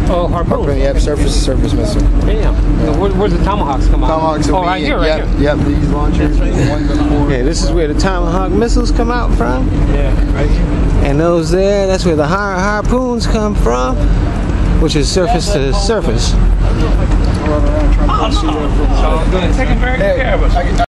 Oh, harpoon. Yep, surface to surface missile. Damn. Yeah. Where's the tomahawks come out? Tomahawks will be right here, yep, right here. Yep, these launchers. Yeah, this is where the Tomahawk missiles come out from. Yeah, right here. And those there, that's where the harpoons come from, which is surface to surface. Oh, no. Taking very good care of us.